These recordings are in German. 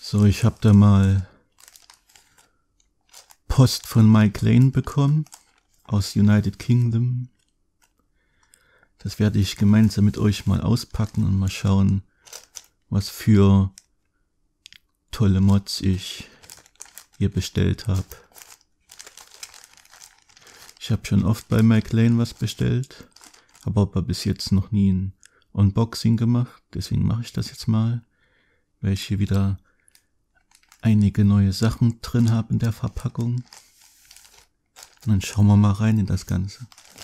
So, ich habe da mal Post von Mike Lane bekommen aus United Kingdom. Das werde ich gemeinsam mit euch mal auspacken und mal schauen, was für tolle Mods ich hier bestellt habe. Ich habe schon oft bei Mike Lane was bestellt, habe aber bis jetzt noch nie ein Unboxing gemacht, deswegen mache ich das jetzt mal, weil ich hier wieder einige neue Sachen drin habe in der Verpackung. Und dann schauen wir mal rein in das Ganze.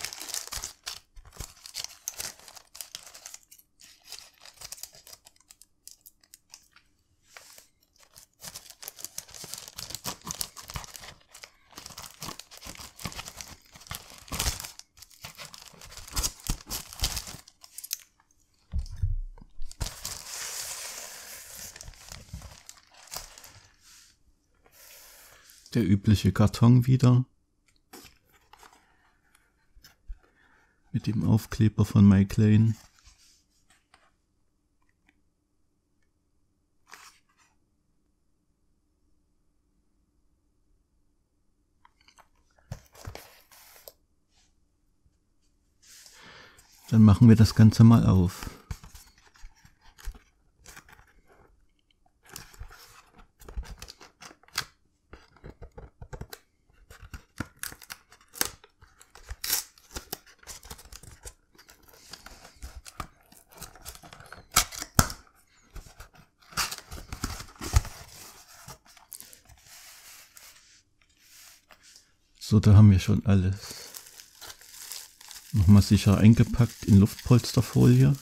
Der übliche Karton wieder. Mit dem Aufkleber von Mike Lane. Dann machen wir das Ganze mal auf. So, da haben wir schon alles. Nochmal sicher eingepackt in Luftpolsterfolie.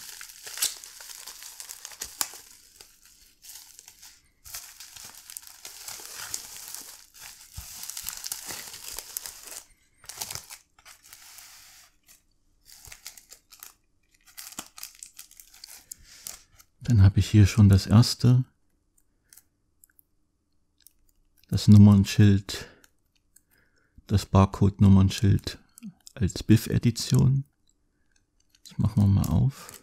Dann habe ich hier schon das erste. Das Nummernschild. Das Barcode-Nummernschild als BIF-Edition. Das machen wir mal auf.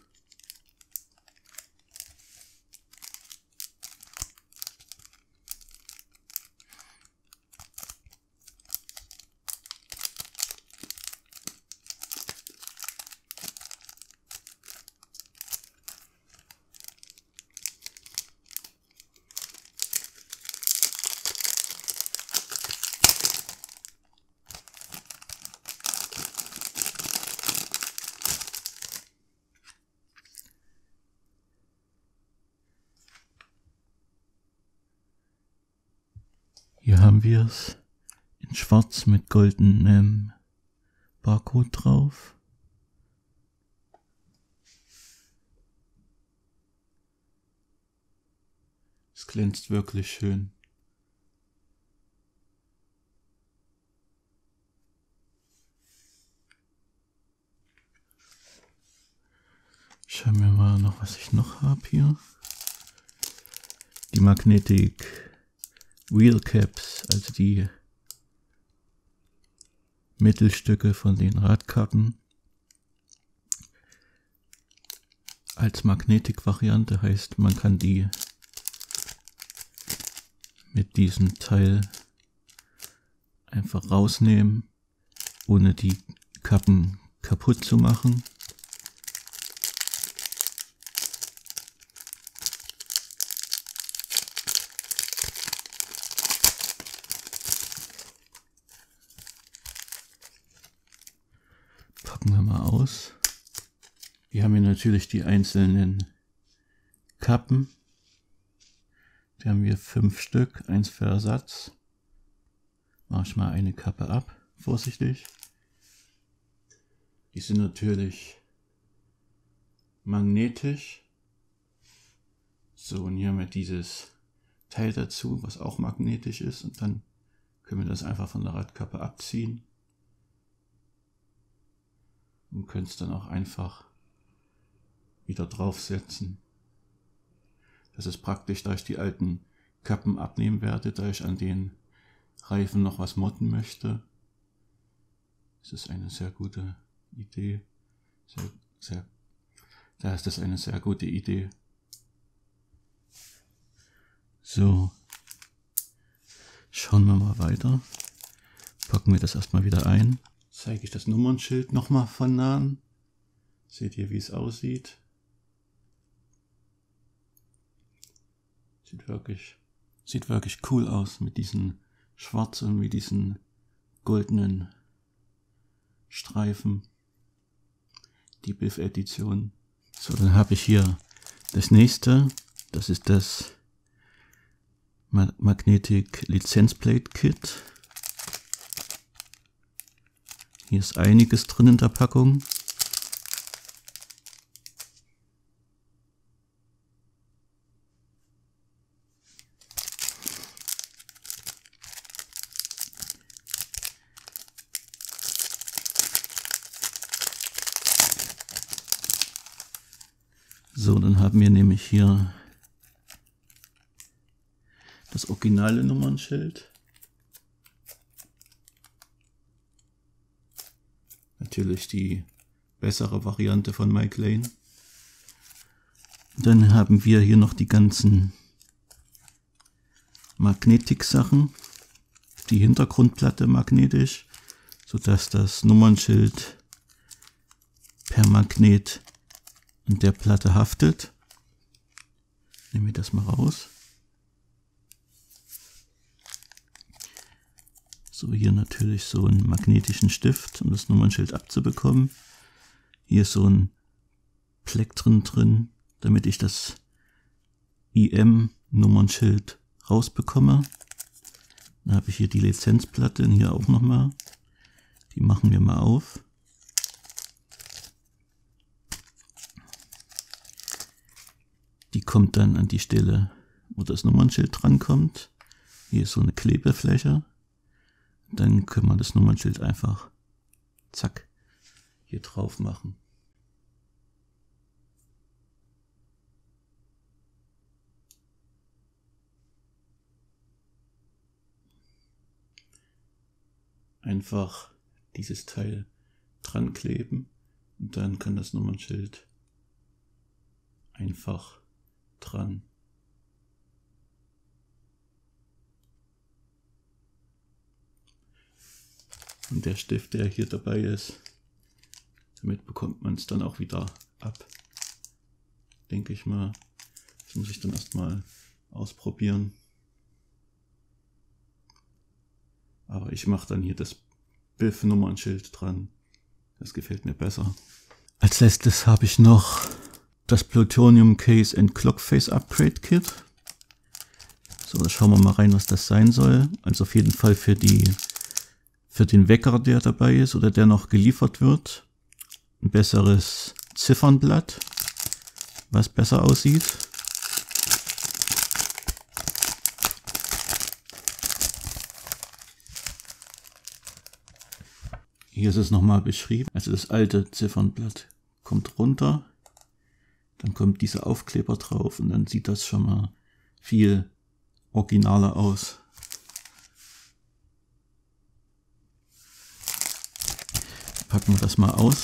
Hier haben wir es in schwarz mit goldenem Barcode drauf. Es glänzt wirklich schön. Schauen wir mal noch, was ich noch habe hier. Die Magnetic Wheel Caps, also die Mittelstücke von den Radkappen als Magnetik-Variante, heißt man kann die mit diesem Teil einfach rausnehmen, ohne die Kappen kaputt zu machen. Packen wir mal aus. Hier haben wir natürlich die einzelnen Kappen. Da haben wir 5 Stück, 1 für Ersatz. Mache ich mal eine Kappe ab, vorsichtig. Die sind natürlich magnetisch. So, und hier haben wir dieses Teil dazu, was auch magnetisch ist. Und dann können wir das einfach von der Radkappe abziehen. Und können es dann auch einfach wieder draufsetzen. Das ist praktisch, da ich die alten Kappen abnehmen werde, da ich an den Reifen noch was modden möchte. Das ist eine sehr gute Idee. Da ist das eine sehr gute Idee. So, schauen wir mal weiter. Packen wir das erstmal wieder ein. Zeige ich das Nummernschild nochmal von nahen. Seht ihr, wie es aussieht? Sieht wirklich cool aus mit diesen schwarzen und mit diesen goldenen Streifen. Die Biff-Edition. So, dann habe ich hier das nächste. Das ist das Magnetic Lizenzplate Kit. Hier ist einiges drin in der Packung. So, dann haben wir nämlich hier das originale Nummernschild. Natürlich die bessere Variante von Mike Lane. Dann haben wir hier noch die ganzen Magnetik-Sachen. Die Hintergrundplatte magnetisch, sodass das Nummernschild per Magnet an der Platte haftet. Nehmen wir das mal raus. So, hier natürlich so einen magnetischen Stift, um das Nummernschild abzubekommen. Hier ist so ein Plektren drin, damit ich das IM-Nummernschild rausbekomme. Dann habe ich hier die Lizenzplatte und hier auch nochmal. Die machen wir mal auf. Die kommt dann an die Stelle, wo das Nummernschild drankommt. Hier ist so eine Klebefläche. Dann können wir das Nummernschild einfach, zack, hier drauf machen. Einfach dieses Teil dran kleben und dann kann das Nummernschild einfach dran. Und der Stift, der hier dabei ist, damit bekommt man es dann auch wieder ab. Denke ich mal. Das muss ich dann erstmal ausprobieren. Aber ich mache dann hier das Biff-Nummernschild dran. Das gefällt mir besser. Als letztes habe ich noch das Plutonium Case and Clock Face Upgrade Kit. So, da schauen wir mal rein, was das sein soll. Also auf jeden Fall für den Wecker, der dabei ist oder der noch geliefert wird. Ein besseres Ziffernblatt, was besser aussieht. Hier ist es nochmal beschrieben. Also das alte Ziffernblatt kommt runter. Dann kommt dieser Aufkleber drauf und dann sieht das schon mal viel originaler aus. Packen wir das mal aus.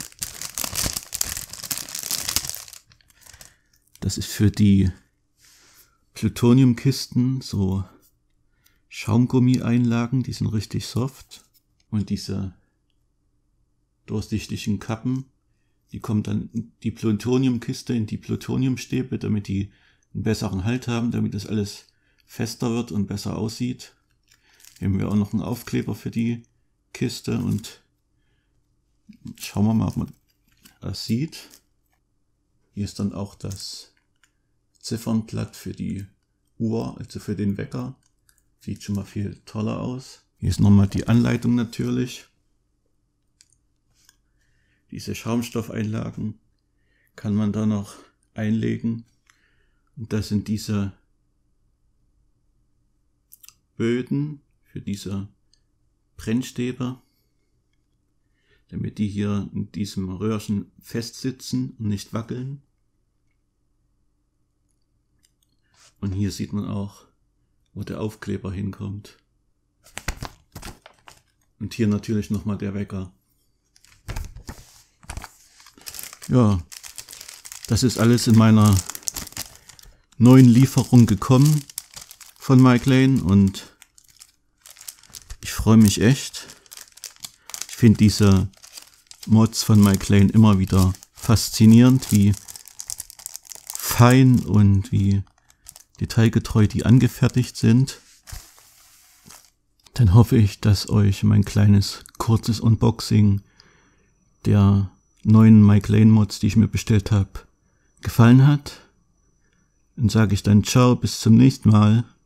Das ist für die Plutoniumkisten so Schaumgummi-Einlagen, die sind richtig soft. Und diese durchsichtigen Kappen, die kommen dann in die Plutoniumkiste, in die Plutoniumstäbe, damit die einen besseren Halt haben, damit das alles fester wird und besser aussieht. Hier haben wir auch noch einen Aufkleber für die Kiste und schauen wir mal, ob man das sieht. Hier ist dann auch das Ziffernblatt für die Uhr, also für den Wecker. Sieht schon mal viel toller aus. Hier ist nochmal die Anleitung natürlich. Diese Schaumstoffeinlagen kann man da noch einlegen. Und das sind diese Böden für diese Brennstäbe, damit die hier in diesem Röhrchen festsitzen und nicht wackeln. Und hier sieht man auch, wo der Aufkleber hinkommt. Und hier natürlich nochmal der Wecker. Ja, das ist alles in meiner neuen Lieferung gekommen. von Mike Lane und ich freue mich echt. Ich finde diese Mods von Mike Lane immer wieder faszinierend, wie fein und wie detailgetreu die angefertigt sind. Dann hoffe ich, dass euch mein kleines, kurzes Unboxing der neuen Mike Lane Mods, die ich mir bestellt habe, gefallen hat. Dann sage ich dann ciao, bis zum nächsten Mal.